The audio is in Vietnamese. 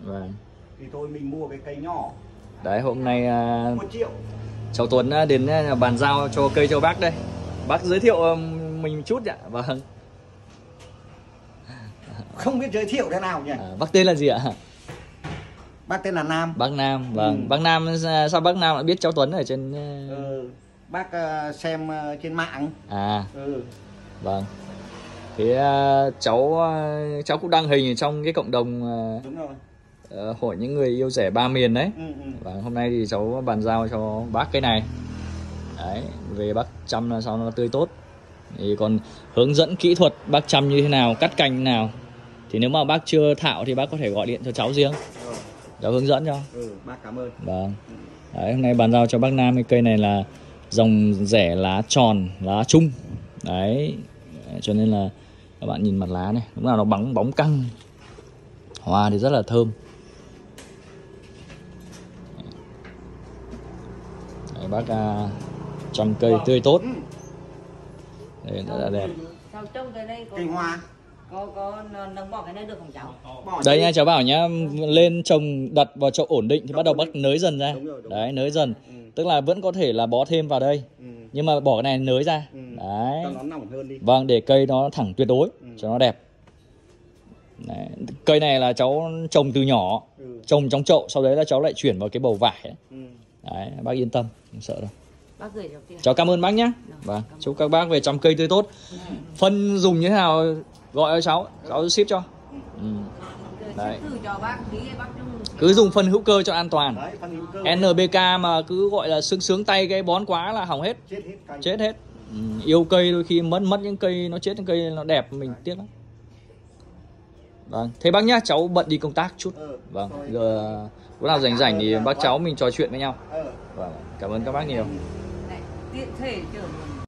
Vâng. Thì thôi mình mua cái cây nhỏ. Đấy, hôm nay 1 triệu. cháu Tuấn đến bàn giao cho cây cho bác đây. Bác giới thiệu mình một chút ạ. Vâng. Không biết giới thiệu thế nào nhỉ? Bác tên là gì ạ? Bác tên là Nam. Bác Nam, vâng. Bác Nam, sao bác Nam lại biết cháu Tuấn ở trên... Bác xem trên mạng. Vâng. Thế cháu cũng đăng hình trong cái cộng đồng đúng rồi. hội những người yêu rẻ ba miền đấy. Và hôm nay thì cháu bàn giao cho bác cái này. Đấy, về bác chăm là sao nó tươi tốt. Thì còn hướng dẫn kỹ thuật bác chăm như thế nào, cắt cành như thế nào. Thì nếu mà bác chưa thạo thì bác có thể gọi điện cho cháu riêng. Cháu hướng dẫn cho. Bác cảm ơn. Vâng. Đấy, hôm nay bàn giao cho bác Nam cái cây này là dòng rẻ lá tròn, lá chung. Đấy, cho nên là các bạn nhìn mặt lá này, lúc nào nó bóng căng. Hoa thì rất là thơm. Đấy, bác chăm cây tươi tốt. Đấy, rất là đẹp. Cây hoa có nâng bỏ cái này được không cháu? Đây nha, cháu bảo nhá, lên trồng đặt vào chậu ổn định thì bắt đầu bác nới dần ra. Đấy, nới dần. Tức là vẫn có thể là bó thêm vào đây. Nhưng mà bỏ cái này nới ra. Đấy. Cho nó nỏng hơn đi. Vâng, để cây nó thẳng tuyệt đối cho nó đẹp. Đấy. Cây này là cháu trồng từ nhỏ, trồng trong chậu, sau đấy là cháu lại chuyển vào cái bầu vải ấy. Đấy, bác yên tâm, không sợ đâu. Bác gửi cho Cháu cảm ơn bác nhé. Vâng, chúc các bác về chăm cây tươi tốt. Phân dùng như thế nào gọi cho cháu ship cho. Đấy. Cứ dùng phân hữu cơ cho an toàn. NPK mà cứ gọi là sướng tay cái bón quá là hỏng hết. Chết hết. Yêu cây đôi khi mất những cây nó chết, những cây nó đẹp mình tiếc lắm. Vâng, thế bác nhá, cháu bận đi công tác chút. Vâng, giờ lúc nào rảnh thì bác cháu mình trò chuyện với nhau. Vâng, cảm ơn các bác nhiều.